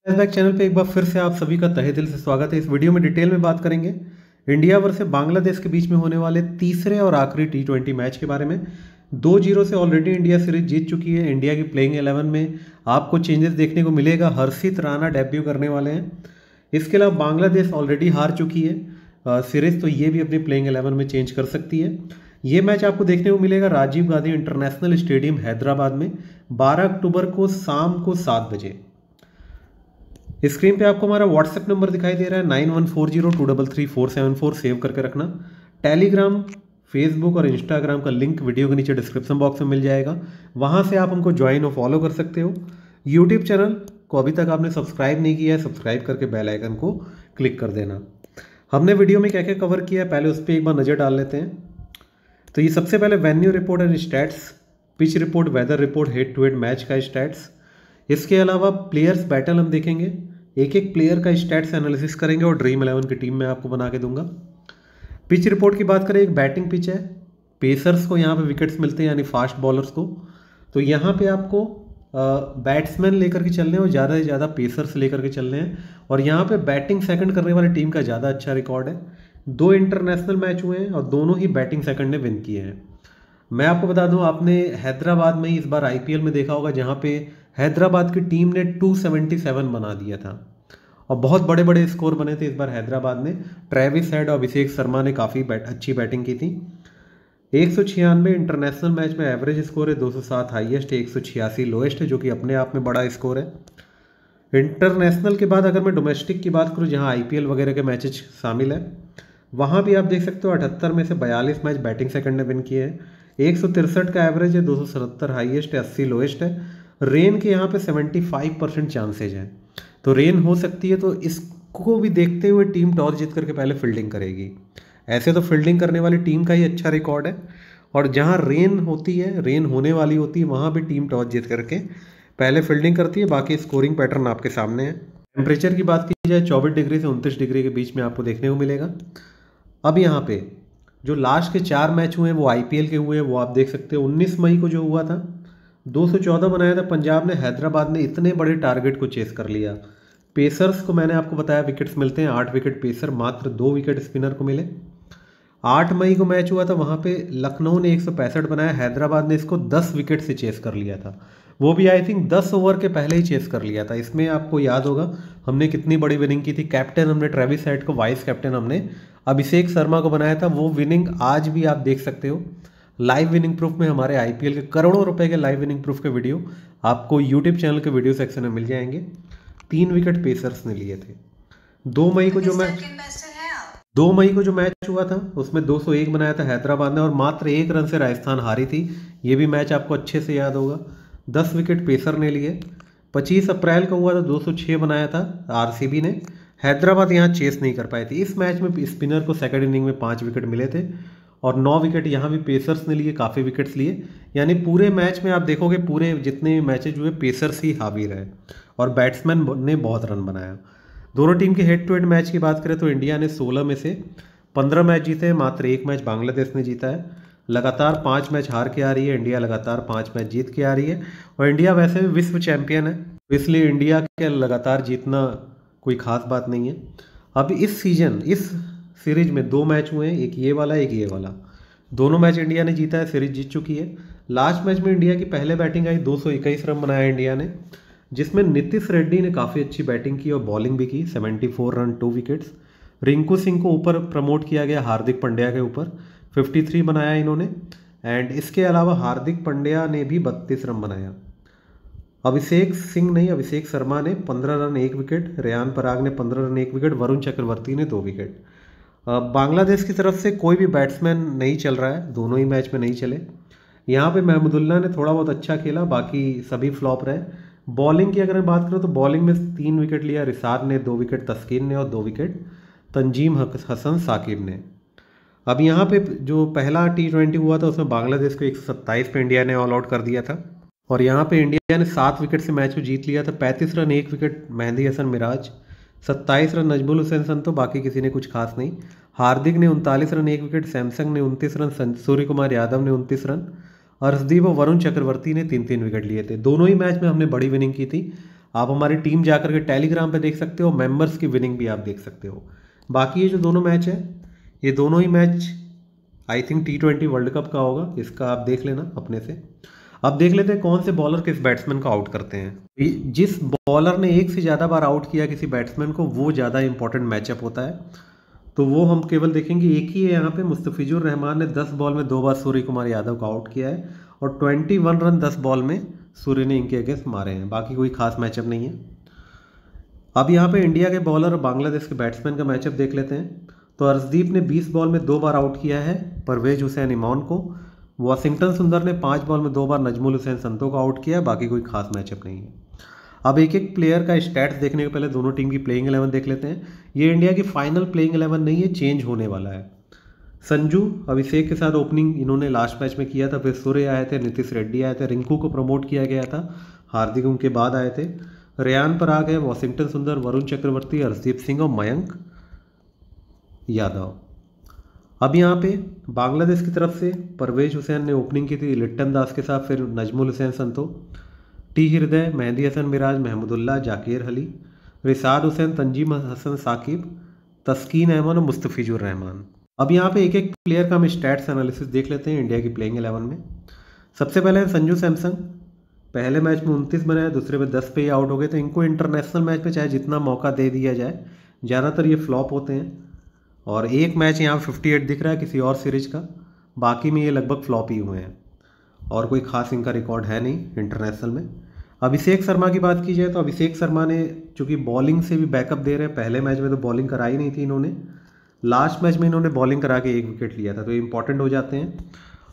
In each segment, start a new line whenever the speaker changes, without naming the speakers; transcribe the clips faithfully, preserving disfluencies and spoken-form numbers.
Back channel पे एक बार फिर से आप सभी का तहे दिल से स्वागत है। इस वीडियो में डिटेल में बात करेंगे इंडिया वर्सेस बांग्लादेश के बीच में होने वाले तीसरे और आखिरी टी ट्वेंटी मैच के बारे में। दो जीरो से ऑलरेडी इंडिया सीरीज जीत चुकी है। इंडिया की प्लेइंग इलेवन में आपको चेंजेस देखने को मिलेगा। हर्षित राणा डेब्यू करने वाले हैं। इसके अलावा बांग्लादेश ऑलरेडी हार चुकी है सीरीज, तो ये भी अपनी प्लेइंग इलेवन में चेंज कर सकती है। ये मैच आपको देखने को मिलेगा राजीव गांधी इंटरनेशनल स्टेडियम हैदराबाद में बारह अक्टूबर को शाम को सात बजे। स्क्रीन पे आपको हमारा व्हाट्सएप नंबर दिखाई दे रहा है nine one four zero two double three four seven four. Save करके रखना। टेलीग्राम, फेसबुक और इंस्टाग्राम का लिंक वीडियो के नीचे डिस्क्रिप्शन बॉक्स में मिल जाएगा। वहाँ से आप हमको ज्वाइन और फॉलो कर सकते हो। यूट्यूब चैनल को अभी तक आपने सब्सक्राइब नहीं किया है, सब्सक्राइब करके बेल आइकन को क्लिक कर देना। हमने वीडियो में क्या क्या कवर किया है पहले उस पर एक बार नज़र डाल लेते हैं। तो ये सबसे पहले venue report and stats, pitch report, weather report, head to head match का स्टैट्स। इसके अलावा प्लेयर्स बैटल हम देखेंगे, एक एक प्लेयर का स्टैट्स एनालिसिस करेंगे और ड्रीम इलेवन की टीम में आपको बना के दूंगा। पिच रिपोर्ट की बात करें, एक बैटिंग पिच है। पेसर्स को यहाँ पे विकेट्स मिलते हैं, यानी फास्ट बॉलर्स को। तो यहाँ पे आपको बैट्समैन लेकर के चलने हैं और ज़्यादा से ज़्यादा पेसर्स लेकर के चलने हैं। और यहाँ पे बैटिंग सेकंड करने वाली टीम का ज़्यादा अच्छा रिकॉर्ड है। दो इंटरनेशनल मैच हुए हैं और दोनों ही बैटिंग सेकंड ने विन किए हैं। मैं आपको बता दूं, आपने हैदराबाद में ही इस बार आईपीएल में देखा होगा जहां पे हैदराबाद की टीम ने दो सौ सतहत्तर बना दिया था और बहुत बड़े बड़े स्कोर बने थे इस बार हैदराबाद ने। ट्रेविस हेड और अभिषेक शर्मा ने काफ़ी बैट, अच्छी बैटिंग की थी। एक सौ छियानवे इंटरनेशनल मैच में एवरेज स्कोर है, दो सौ सात हाईएस्ट है, एक सौ छियासी लोएस्ट है, जो कि अपने आप में बड़ा स्कोर है। इंटरनेशनल के बाद अगर मैं डोमेस्टिक की बात करूँ जहाँ आईपीएल वगैरह के मैचेज शामिल है, वहाँ भी आप देख सकते हो अठहत्तर में से बयालीस मैच बैटिंग सेकंड ने विन किए हैं। एक सौ तिरसठ का एवरेज है, दो सौ सतहत्तर हाईएस्ट है, अस्सी लोएस्ट है। रेन के यहाँ पे पचहत्तर परसेंट चांसेज हैं, तो रेन हो सकती है। तो इसको भी देखते हुए टीम टॉस जीत करके पहले फील्डिंग करेगी। ऐसे तो फील्डिंग करने वाली टीम का ही अच्छा रिकॉर्ड है, और जहाँ रेन होती है, रेन होने वाली होती है, वहाँ भी टीम टॉस जीत करके पहले फील्डिंग करती है। बाकी स्कोरिंग पैटर्न आपके सामने है। टेम्परेचर की बात की जाए, चौबीस डिग्री से उनतीस डिग्री के बीच में आपको देखने को मिलेगा। अब यहाँ पे जो लास्ट के चार मैच हुए हैं वो आईपीएल के हुए हैं, वो आप देख सकते हो। उन्नीस मई को जो हुआ था, दो सौ चौदह बनाया था पंजाब ने। हैदराबाद ने इतने बड़े टारगेट को चेस कर लिया। पेसर्स को मैंने आपको बताया विकेट्स मिलते हैं, आठ विकेट पेसर, मात्र दो विकेट स्पिनर को मिले। आठ मई को मैच हुआ था, वहाँ पे लखनऊ ने एक सौ पैंसठ बनाया, हैदराबाद ने इसको दस विकेट से चेस कर लिया था। वो भी आई थिंक दस ओवर के पहले ही चेस कर लिया था। इसमें आपको याद होगा हमने कितनी बड़ी विनिंग की थी। कैप्टन हमने ट्रेविस हेड को, वाइस कैप्टन हमने अभिषेक शर्मा को बनाया था। वो विनिंग आज भी आप देख सकते हो लाइव विनिंग प्रूफ में। हमारे आईपीएल के करोड़ों रुपए के लाइव विनिंग प्रूफ के वीडियो आपको यूट्यूब चैनल के वीडियो सेक्शन में मिल जाएंगे। तीन विकेट पेसर्स ने लिए थे। दो मई को जो मैच दो मई को जो मैच हुआ था उसमें दो सौ एक बनाया था हैदराबाद ने और मात्र एक रन से राजस्थान हारी थी। ये भी मैच आपको अच्छे से याद होगा। दस विकेट पेसर ने लिए। पच्चीस अप्रैल को हुआ था, दो सौ छह बनाया था आरसीबी ने। हैदराबाद यहाँ चेस नहीं कर पाई थी। इस मैच में स्पिनर को सेकंड इनिंग में पाँच विकेट मिले थे और नौ विकेट यहाँ भी पेसर्स ने लिए, काफ़ी विकेट्स लिए। यानी पूरे मैच में आप देखोगे पूरे जितने मैचेज हुए पेसर्स ही हावी रहे और बैट्समैन ने बहुत रन बनाया। दोनों टीम के हेड टू हेड मैच की बात करें तो इंडिया ने सोलह में से पंद्रह मैच जीते हैं, मात्र एक मैच बांग्लादेश ने जीता है। लगातार पाँच मैच हार के आ रही है इंडिया, लगातार पाँच मैच जीत के आ रही है। और इंडिया वैसे भी विश्व चैंपियन है, इसलिए इंडिया के लगातार जीतना कोई खास बात नहीं है। अब इस सीजन, इस सीरीज में दो मैच हुए हैं, एक ये वाला एक ये वाला। दोनों मैच इंडिया ने जीता है, सीरीज जीत चुकी है। लास्ट मैच में इंडिया की पहले बैटिंग आई, दो सौ इक्कीस रन बनाया इंडिया ने, जिसमें नीतीश रेड्डी ने काफ़ी अच्छी बैटिंग की और बॉलिंग भी की। चौहत्तर run, two wickets. Rinku Singh को ऊपर प्रमोट किया गया हार्दिक पांड्या के ऊपर, तिरेपन बनाया इन्होंने। एंड इसके अलावा हार्दिक पांड्या ने भी बत्तीस रन बनाया। अभिषेक सिंह नहीं, अभिषेक शर्मा ने पंद्रह रन, एक विकेट। रेयान पराग ने पंद्रह रन, एक विकेट। वरुण चक्रवर्ती ने दो विकेट। बांग्लादेश की तरफ से कोई भी बैट्समैन नहीं चल रहा है, दोनों ही मैच में नहीं चले। यहाँ पे महमूदुल्लाह ने थोड़ा बहुत अच्छा खेला, बाकी सभी फ्लॉप रहे। बॉलिंग की अगर मैं बात करूँ तो बॉलिंग में तीन विकेट लिया रिसार ने, दो विकेट तस्कीन ने और दो विकेट तंजीम हसन साकिब ने। अब यहाँ पे जो पहला टी ट्वेंटी हुआ था उसमें बांग्लादेश को एक सौ सत्ताईस पे इंडिया ने ऑल आउट कर दिया था और यहाँ पे इंडिया ने सात विकेट से मैच को जीत लिया था। पैंतीस रन, एक विकेट मेहंदी हसन मिराज, सत्ताईस रन नजमुल हुसैन संतो, बाकी किसी ने कुछ खास नहीं। हार्दिक ने उनतालीस रन, एक विकेट। सैमसंग ने उनतीस रन, सूर्य कुमार यादव ने उनतीस रन, अर्शदीप और वरुण चक्रवर्ती ने तीन तीन विकेट लिए थे। दोनों ही मैच में हमने बड़ी विनिंग की थी। आप हमारी टीम जाकर के टेलीग्राम पे देख सकते हो, मेंबर्स की विनिंग भी आप देख सकते हो। बाकी ये जो दोनों मैच है, ये दोनों ही match I think T twenty World Cup का होगा, इसका आप देख लेना अपने से। अब देख लेते हैं कौन से बॉलर किस बैट्समैन को आउट करते हैं। जिस बॉलर ने एक से ज़्यादा बार आउट किया किसी बैट्समैन को, वो ज़्यादा इंपॉर्टेंट मैचअप होता है, तो वो हम केवल देखेंगे। एक ही है यहाँ पे, मुस्तफिजुर रहमान ने दस बॉल में दो बार सूर्य कुमार यादव को आउट किया है और इक्कीस रन दस बॉल में सूर्य ने इनके अगेंस्ट मारे हैं। बाकी कोई खास मैचअप नहीं है। अब यहाँ पे इंडिया के बॉलर और बांग्लादेश के बैट्समैन का मैचअप देख लेते हैं। तो अर्शदीप ने बीस बॉल में दो बार आउट किया है परवेज हुसैन इमॉन को। वाशिंगटन सुंदर ने पाँच बॉल में दो बार नजमुल हुसैन संतो को आउट किया है। बाकी कोई खास मैचअप नहीं है। अब एक एक प्लेयर का स्टैट्स देखने के पहले दोनों टीम की प्लेइंग इलेवन देख लेते हैं। ये इंडिया की फाइनल प्लेइंग इलेवन नहीं है, चेंज होने वाला है। संजू अभिषेक के साथ ओपनिंग इन्होंने लास्ट मैच में किया था, फिर सूर्य आए थे, नीतीश रेड्डी आए थे, रिंकू को प्रमोट किया गया था, हार्दिक उनके बाद आए थे, रेयान पराग है, वाशिंगटन सुंदर, वरुण चक्रवर्ती, हर्षदीप सिंह और मयंक यादव। अब यहाँ पे बांग्लादेश की तरफ से परवेज हुसैन ने ओपनिंग की थी लिट्टन दास के साथ, फिर नजमुल हुसैन संतो, टी हृदय, मेहदी हसन मिराज, महमूदुल्लाह, जाकिर अली, रिसाद हुसैन, तंजीम हसन साकिब, तस्कीन अहमद और मुस्तफिजुर रहमान। अब यहाँ पे एक एक प्लेयर का हम स्टैट्स एनालिसिस देख लेते हैं इंडिया की प्लेइंग इलेवन में। सबसे पहले है संजू सैमसन। पहले मैच में उनतीस बनाए, दूसरे में दस पे ही आउट हो गए। तो इनको इंटरनेशनल मैच पे चाहे जितना मौका दे दिया जाए, ज़्यादातर ये फ्लॉप होते हैं। और एक मैच यहाँ अट्ठावन दिख रहा है किसी और सीरीज का, बाकी में ये लगभग फ्लॉप ही हुए हैं और कोई खास इनका रिकॉर्ड है नहीं इंटरनेशनल में। अभिषेक शर्मा की बात की जाए तो अभिषेक शर्मा ने चूँकि बॉलिंग से भी बैकअप दे रहे हैं, पहले मैच में तो बॉलिंग कराई नहीं थी इन्होंने, लास्ट मैच में इन्होंने बॉलिंग करा के एक विकेट लिया था, तो ये इंपॉर्टेंट हो जाते हैं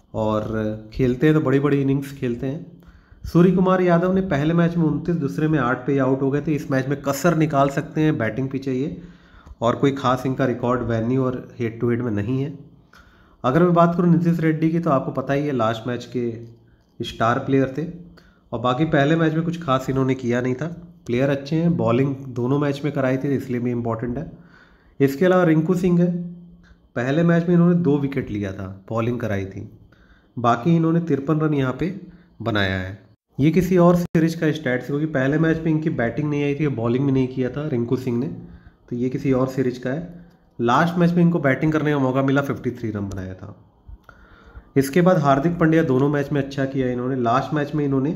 और खेलते हैं तो बड़ी बड़ी इनिंग्स खेलते हैं। सूर्य कुमार यादव ने पहले मैच में उनतीस, दूसरे में आठ पे ही आउट हो गए थे। इस मैच में कसर निकाल सकते हैं, बैटिंग भी चाहिए और कोई खास इनका रिकॉर्ड वेन्यू और हेड टू हेड में नहीं है। अगर मैं बात करूँ नीतीश रेड्डी की, तो आपको पता ही है लास्ट मैच के स्टार प्लेयर थे और बाकी पहले मैच में कुछ खास इन्होंने किया नहीं था। प्लेयर अच्छे हैं, बॉलिंग दोनों मैच में कराई थी इसलिए भी इम्पॉर्टेंट है। इसके अलावा रिंकू सिंह है, पहले मैच में इन्होंने दो विकेट लिया था, बॉलिंग कराई थी, बाकी इन्होंने तिरपन रन यहाँ पे बनाया है। ये किसी और सीरीज का स्टैट्स, क्योंकि पहले मैच में इनकी बैटिंग नहीं आई थी, बॉलिंग भी नहीं किया था रिंकू सिंह ने, तो ये किसी और सीरीज का है। लास्ट मैच में इनको बैटिंग करने का मौका मिला, तिरेपन रन बनाया था। इसके बाद हार्दिक पांड्या दोनों मैच में अच्छा किया इन्होंने। लास्ट मैच में इन्होंने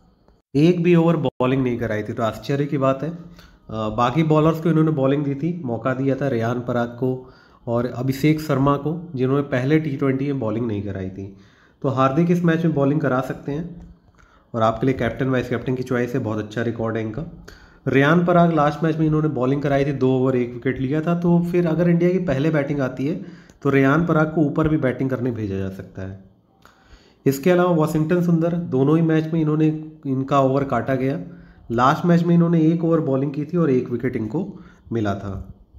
एक भी ओवर बॉलिंग नहीं कराई थी, तो आश्चर्य की बात है। बाकी बॉलर्स को इन्होंने बॉलिंग दी थी, मौका दिया था रेयान पराग को और अभिषेक शर्मा को, जिन्होंने पहले टी ट्वेंटी में बॉलिंग नहीं कराई थी। तो हार्दिक इस मैच में बॉलिंग करा सकते हैं और आपके लिए कैप्टन वाइस कैप्टन की चॉइस है, बहुत अच्छा रिकॉर्ड है इनका। रेयान पराग लास्ट मैच में इन्होंने बॉलिंग कराई थी, दो ओवर एक विकेट लिया था, तो फिर अगर इंडिया की पहले बैटिंग आती है तो रेयान पराग को ऊपर भी बैटिंग करने भेजा जा सकता है। इसके अलावा वाशिंगटन सुंदर, दोनों ही मैच में इन्होंने इनका ओवर काटा गया। लास्ट मैच में इन्होंने एक ओवर बॉलिंग की थी और एक विकेट इनको मिला था।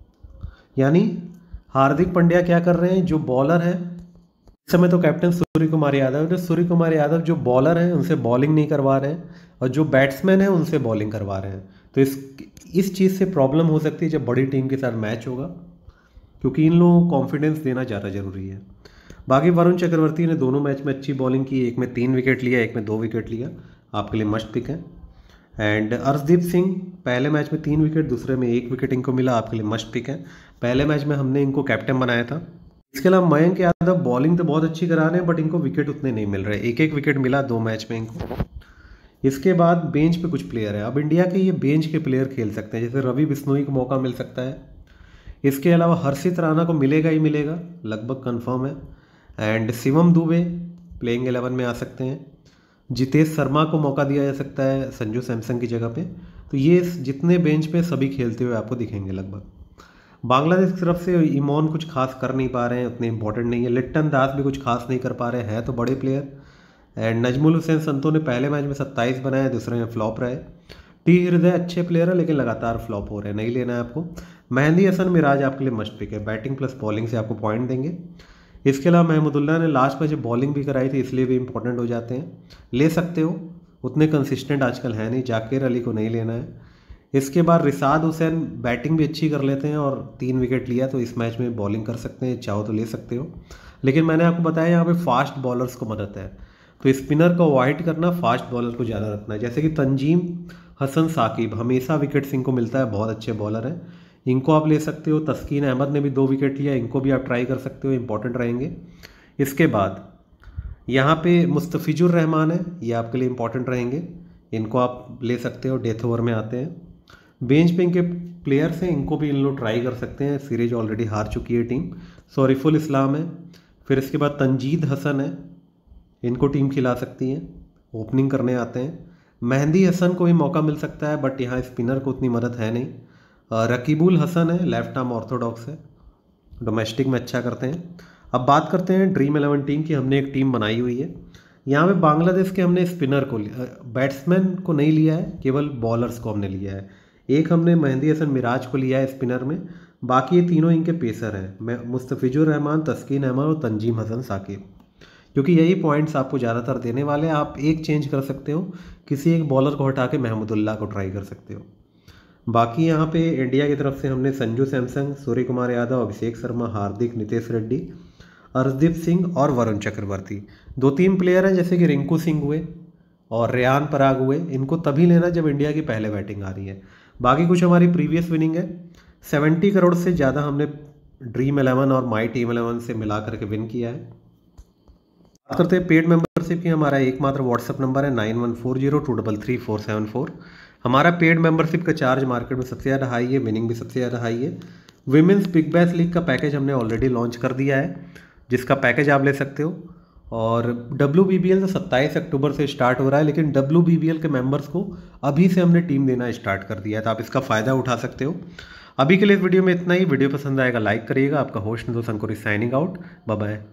यानी हार्दिक पांड्या क्या कर रहे हैं, जो बॉलर है इस समय तो कैप्टन सूर्य कुमार यादव, तो सूर्य कुमार यादव जो बॉलर हैं उनसे बॉलिंग नहीं करवा रहे हैं और जो बैट्समैन हैं उनसे बॉलिंग करवा रहे हैं। तो इस इस चीज़ से प्रॉब्लम हो सकती है जब बड़ी टीम के साथ मैच होगा, क्योंकि इन लोगों को कॉन्फिडेंस देना ज़्यादा ज़रूरी है। बाकी वरुण चक्रवर्ती ने दोनों मैच में अच्छी बॉलिंग की, एक में तीन विकेट लिया, एक में दो विकेट लिया, आपके लिए मस्ट पिक है। एंड अर्शदीप सिंह पहले मैच में तीन विकेट, दूसरे में एक विकेट इनको मिला, आपके लिए मस्ट पिक है। पहले मैच में हमने इनको कैप्टन बनाया था। इसके अलावा मयंक यादव बॉलिंग तो बहुत अच्छी करा रहे हैं, बट इनको विकेट उतने नहीं मिल रहे, एक एक विकेट मिला दो मैच में इनको। इसके बाद बेंच पे कुछ प्लेयर है। अब इंडिया के ये बेंच के प्लेयर खेल सकते हैं, जैसे रवि बिश्नोई को मौका मिल सकता है। इसके अलावा हर्षित राणा को मिलेगा ही मिलेगा, लगभग कंफर्म है। And Shivam Dube playing eleven में आ सकते हैं। जितेश शर्मा को मौका दिया जा सकता है संजू सैमसन की जगह पे। तो ये जितने बेंच पे सभी खेलते हुए आपको दिखेंगे लगभग। बांग्लादेश की तरफ से इमॉन कुछ खास कर नहीं पा रहे हैं, उतने इंपॉर्टेंट नहीं है। लिट्टन दास भी कुछ खास नहीं कर पा रहे हैं, तो बड़े प्लेयर। एंड नजमुल हुसैन संतो ने पहले मैच में सत्ताईस बनाए, दूसरे में फ्लॉप रहे। टी हृदय अच्छे प्लेयर है लेकिन लगातार फ्लॉप हो रहे हैं, नहीं लेना है आपको। मेहदी हसन मिराज आपके लिए मस्ट पिक है, बैटिंग प्लस बॉलिंग से आपको पॉइंट देंगे। इसके अलावा महमूदुल्लाह ने लास्ट मैच बॉलिंग भी कराई थी, इसलिए भी इंपॉर्टेंट हो जाते हैं, ले सकते हो, उतने कंसिस्टेंट आजकल है नहीं। जाकिर अली को नहीं लेना है। इसके बाद रिसाद हुसैन बैटिंग भी अच्छी कर लेते हैं और तीन विकेट लिया, तो इस मैच में बॉलिंग कर सकते हैं, चाहो तो ले सकते हो। लेकिन मैंने आपको बताया यहाँ पे फास्ट बॉलर्स को मदद है। तो स्पिनर को अवॉइड करना, फास्ट बॉलर को ज़्यादा रखना है। जैसे कि तंजीम हसन साकिब, हमेशा विकेट्स इनको मिलता है, बहुत अच्छे बॉलर हैं, इनको आप ले सकते हो। तस्कीन अहमद ने भी दो विकेट लिया, इनको भी आप ट्राई कर सकते हो, इंपॉर्टेंट रहेंगे। इसके बाद यहाँ पे मुस्तफिजुर रहमान है, ये आपके लिए इंपॉर्टेंट रहेंगे, इनको आप ले सकते हो, डेथ ओवर में आते हैं। बेंच पे इनके प्लेयर्स हैं, इनको भी इन लोग ट्राई कर सकते हैं, सीरीज ऑलरेडी हार चुकी है टीम। सॉरीफुल इस्लाम है, फिर इसके बाद तंजीद हसन है, इनको टीम खिला सकती है, ओपनिंग करने आते हैं। मेहंदी हसन को भी मौका मिल सकता है, बट यहाँ स्पिनर को उतनी मदद है नहीं। रकीबुल हसन है, लेफ्ट आर्म ऑर्थोडॉक्स है, डोमेस्टिक में अच्छा करते हैं। अब बात करते हैं ड्रीम इलेवन टीम की। हमने एक टीम बनाई हुई है, यहाँ पे बांग्लादेश के हमने स्पिनर को, बैट्समैन को नहीं लिया है, केवल बॉलर्स को हमने लिया है। एक हमने मेहंदी हसन मिराज को लिया है स्पिनर में, बाकी ये तीनों इनके पेसर हैं, मुस्तफिजुर रहमान, तस्कीन अहमद और तंजीम हसन साकिब, क्योंकि यही पॉइंट्स आपको ज़्यादातर देने वाले हैं। आप एक चेंज कर सकते हो, किसी एक बॉलर को हटा के महमूदुल्लाह को ट्राई कर सकते हो। बाकी यहाँ पे इंडिया की तरफ से हमने संजू सैमसंग, सूर्य कुमार यादव, अभिषेक शर्मा, हार्दिक, नितेश रेड्डी, अर्शदीप सिंह और वरुण चक्रवर्ती, दो तीन प्लेयर हैं, जैसे कि रिंकू सिंह हुए और रेयान पराग हुए, इनको तभी लेना जब इंडिया की पहले बैटिंग आ रही है। बाकी कुछ हमारी प्रीवियस विनिंग है, सत्तर करोड़ से ज़्यादा हमने ड्रीम इलेवन और माई टीम इलेवन से मिला करके विन किया है। बात करते हैं पेड मेंबरशिप की। हमारा एकमात्र व्हाट्सअप नंबर है nine one four zero two double three four seven four. हमारा पेड मेंबरशिप का चार्ज मार्केट में सबसे ज़्यादा हाई है, विनिंग भी सबसे ज़्यादा हाई है। विमेंस बिग बैश लीग का पैकेज हमने ऑलरेडी लॉन्च कर दिया है, जिसका पैकेज आप ले सकते हो। और डब्ल्यू बी बी एल तो सत्ताईस अक्टूबर से स्टार्ट हो रहा है, लेकिन डब्ल्यू बी बी एल के मेंबर्स को अभी से हमने टीम देना स्टार्ट कर दिया है, तो आप इसका फ़ायदा उठा सकते हो। अभी के लिए इस वीडियो में इतना ही। वीडियो पसंद आएगा लाइक करिएगा। आपका होस्ट दोस्त Ankur signing out, bye bye.